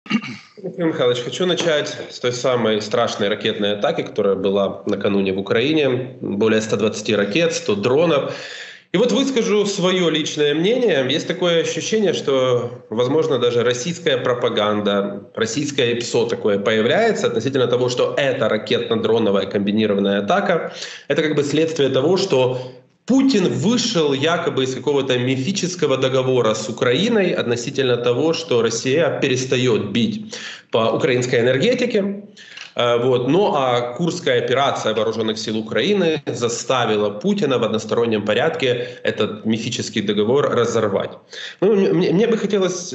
Михаил Михайлович, хочу начать с той самой страшной ракетной атаки, которая была накануне в Украине. Более 120 ракет, 100 дронов. И вот выскажу свое личное мнение. Есть такое ощущение, что, возможно, даже российская пропаганда, российское ИПСО такое появляется относительно того, что эта ракетно-дроновая комбинированная атака, это как бы следствие того, что Путин вышел якобы из какого-то мифического договора с Украиной относительно того, что Россия перестает бить по украинской энергетике. Вот. Ну а Курская операция вооруженных сил Украины заставила Путина в одностороннем порядке этот мифический договор разорвать. Ну, мне бы хотелось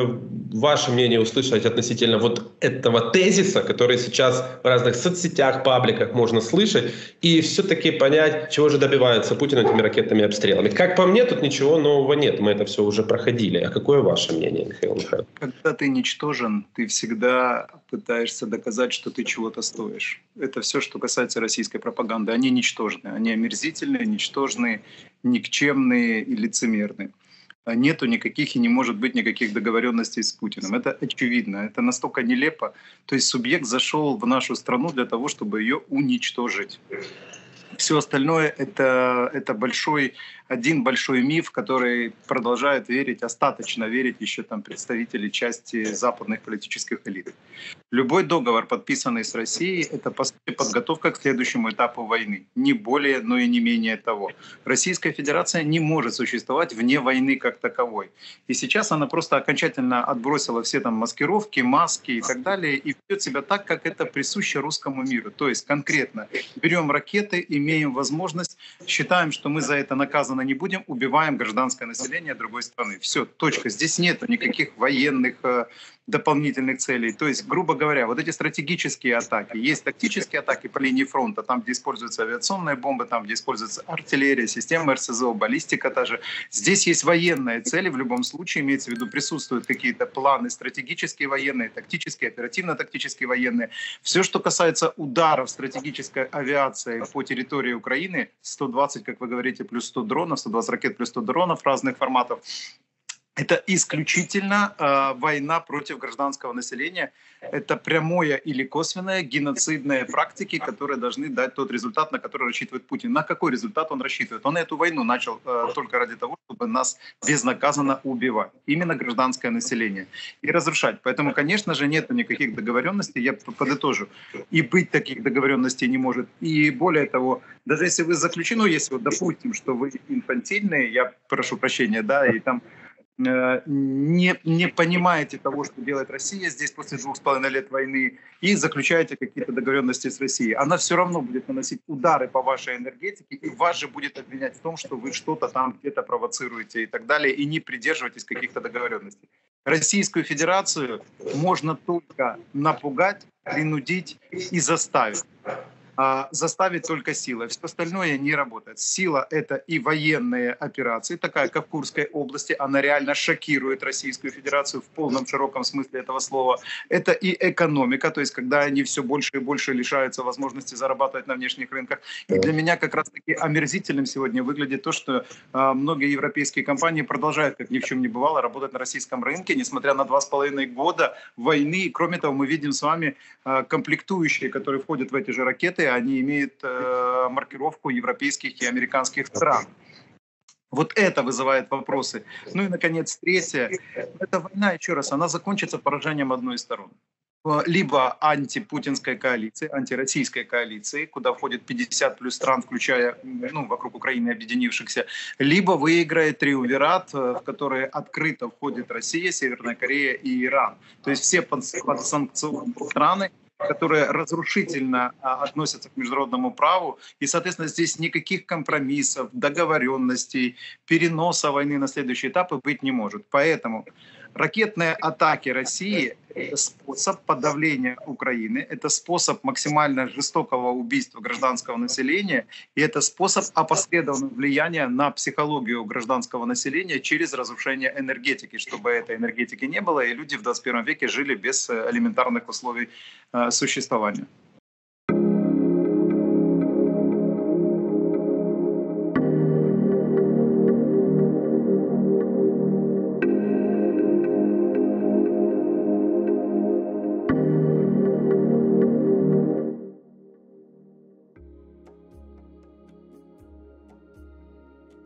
ваше мнение услышать относительно вот этого тезиса, который сейчас в разных соцсетях, пабликах можно слышать, и все-таки понять, чего же добивается Путин этими ракетными обстрелами. Как по мне, тут ничего нового нет, мы это все уже проходили. А какое ваше мнение, Михаил Михайлович? Когда ты ничтожен, ты всегда пытаешься доказать, что ты чего-то стоишь. Это все, что касается российской пропаганды. Они ничтожны, они омерзительные, ничтожные, никчемные и лицемерные. Нету никаких и не может быть никаких договоренностей с Путиным. Это очевидно, это настолько нелепо. То есть субъект зашел в нашу страну для того, чтобы ее уничтожить. Все остальное это один большой миф, который продолжает верить, остаточно верить еще там представители части западных политических элит. Любой договор, подписанный с Россией, это по сути подготовка к следующему этапу войны. Не более, но и не менее того. Российская Федерация не может существовать вне войны как таковой. И сейчас она просто окончательно отбросила все там маскировки, маски и так далее, и ведет себя так, как это присуще русскому миру. То есть конкретно берем ракеты, имеем возможность, считаем, что мы за это наказаны не будем, убиваем гражданское население другой страны. Все, точка. Здесь нет никаких военных дополнительных целей. То есть, грубо говоря, вот эти стратегические атаки, есть тактические атаки по линии фронта, там, где используются авиационные бомбы, там, где используется артиллерия, система РСЗО, баллистика та же. Здесь есть военные цели, в любом случае, имеется в виду, присутствуют какие-то планы стратегические военные, тактические, оперативно-тактические военные. Все, что касается ударов стратегической авиации по территории Украины, 120, как вы говорите, плюс 100 дронов, 120 ракет плюс 100 дронов разных форматов, это исключительно война против гражданского населения. Это прямое или косвенное геноцидные практики, которые должны дать тот результат, на который рассчитывает Путин. На какой результат он рассчитывает? Он эту войну начал только ради того, чтобы нас безнаказанно убивать. Именно гражданское население. И разрушать. Поэтому, конечно же, нет никаких договоренностей. Я подытожу. И быть таких договоренностей не может. И более того, даже если вы заключено, если вот допустим, что вы инфантильные, я прошу прощения, да, и там не понимаете того, что делает Россия здесь после 2,5 лет войны, и заключаете какие-то договоренности с Россией. Она все равно будет наносить удары по вашей энергетике, и вас же будет обвинять в том, что вы что-то там где-то провоцируете и так далее, и не придерживаетесь каких-то договоренностей. Российскую Федерацию можно только напугать, принудить и заставить. Заставить только силой. Все остальное не работает. Сила — это и военные операции, такая как в Курской области, она реально шокирует Российскую Федерацию в полном широком смысле этого слова. Это и экономика, то есть когда они все больше и больше лишаются возможности зарабатывать на внешних рынках. И для меня как раз-таки омерзительным сегодня выглядит то, что многие европейские компании продолжают, как ни в чем не бывало, работать на российском рынке, несмотря на 2,5 года войны. И, кроме того, мы видим с вами комплектующие, которые входят в эти же ракеты, они имеют маркировку европейских и американских стран. Вот это вызывает вопросы. Ну и, наконец, третье. Эта война, еще раз, она закончится поражением одной из сторон. Либо антипутинской коалиции, антироссийской коалиции, куда входит 50 плюс стран, включая вокруг Украины объединившихся, либо выиграет триумвират, в который открыто входит Россия, Северная Корея и Иран. То есть все подсанкционные страны, которые разрушительно относятся к международному праву. И, соответственно, здесь никаких компромиссов, договоренностей, переноса войны на следующие этапы быть не может. Поэтому ракетные атаки России — это способ подавления Украины, это способ максимально жестокого убийства гражданского населения, и это способ опосредованного влияния на психологию гражданского населения через разрушение энергетики, чтобы этой энергетики не было, и люди в 21 веке жили без элементарных условий существования.